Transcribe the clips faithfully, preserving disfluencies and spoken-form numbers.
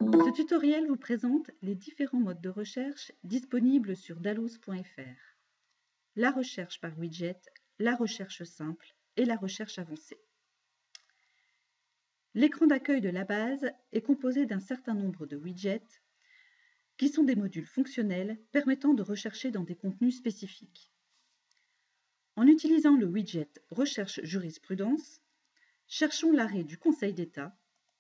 Ce tutoriel vous présente les différents modes de recherche disponibles sur dalloz point F R. La recherche par widget, la recherche simple et la recherche avancée. L'écran d'accueil de la base est composé d'un certain nombre de widgets qui sont des modules fonctionnels permettant de rechercher dans des contenus spécifiques. En utilisant le widget Recherche jurisprudence, cherchons l'arrêt du Conseil d'État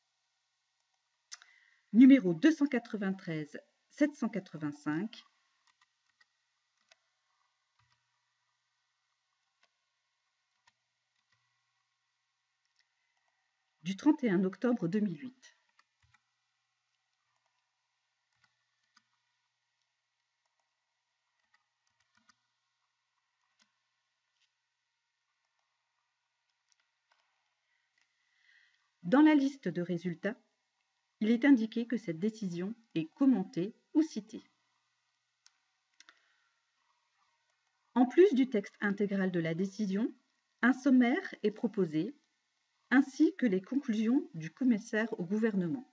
numéro deux cent quatre-vingt-treize sept cent quatre-vingt-cinq du trente et un octobre deux mille huit. Dans la liste de résultats, il est indiqué que cette décision est commentée ou citée. En plus du texte intégral de la décision, un sommaire est proposé, ainsi que les conclusions du commissaire au gouvernement.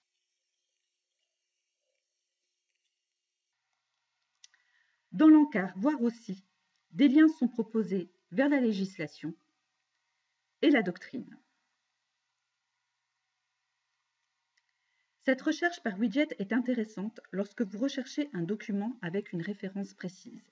Dans l'encart Voir aussi, des liens sont proposés vers la législation et la doctrine. Cette recherche par widget est intéressante lorsque vous recherchez un document avec une référence précise.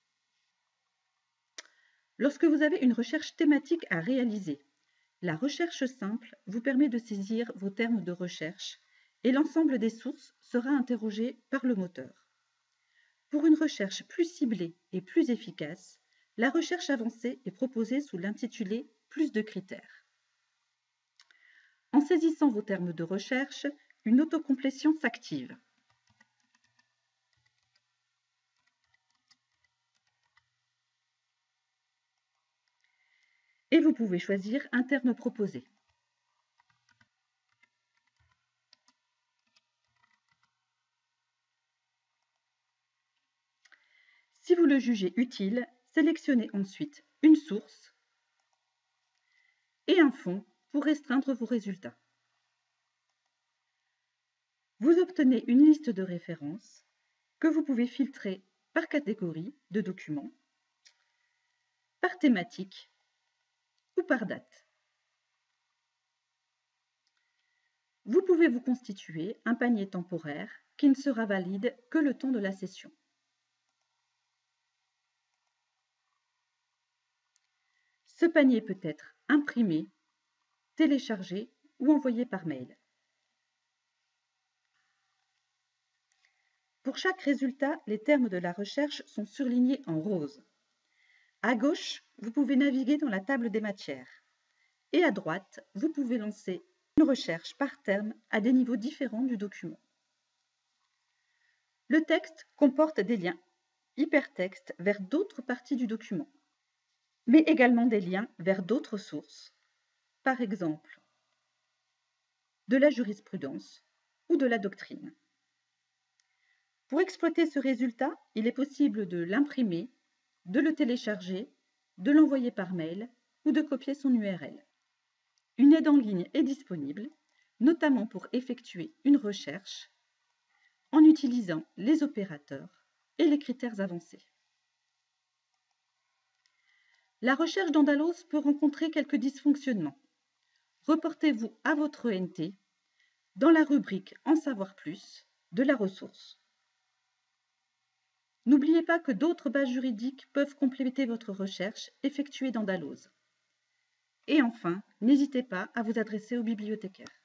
Lorsque vous avez une recherche thématique à réaliser, la recherche simple vous permet de saisir vos termes de recherche et l'ensemble des sources sera interrogé par le moteur. Pour une recherche plus ciblée et plus efficace, la recherche avancée est proposée sous l'intitulé « Plus de critères ». En saisissant vos termes de recherche, une autocomplétion s'active. Et vous pouvez choisir un terme proposé. Si vous le jugez utile, sélectionnez ensuite une source et un fond pour restreindre vos résultats. Vous obtenez une liste de références que vous pouvez filtrer par catégorie de documents, par thématique ou par date. Vous pouvez vous constituer un panier temporaire qui ne sera valide que le temps de la session. Ce panier peut être imprimé, téléchargé ou envoyé par mail. Pour chaque résultat, les termes de la recherche sont surlignés en rose. À gauche, vous pouvez naviguer dans la table des matières. Et à droite, vous pouvez lancer une recherche par terme à des niveaux différents du document. Le texte comporte des liens hypertextes vers d'autres parties du document, mais également des liens vers d'autres sources, par exemple de la jurisprudence ou de la doctrine. Pour exploiter ce résultat, il est possible de l'imprimer, de le télécharger, de l'envoyer par mail ou de copier son U R L. Une aide en ligne est disponible, notamment pour effectuer une recherche en utilisant les opérateurs et les critères avancés. La recherche dans Dalloz peut rencontrer quelques dysfonctionnements. Reportez-vous à votre E N T dans la rubrique « En savoir plus » de la ressource. N'oubliez pas que d'autres bases juridiques peuvent compléter votre recherche effectuée dans Dalloz. Et enfin, n'hésitez pas à vous adresser au bibliothécaire.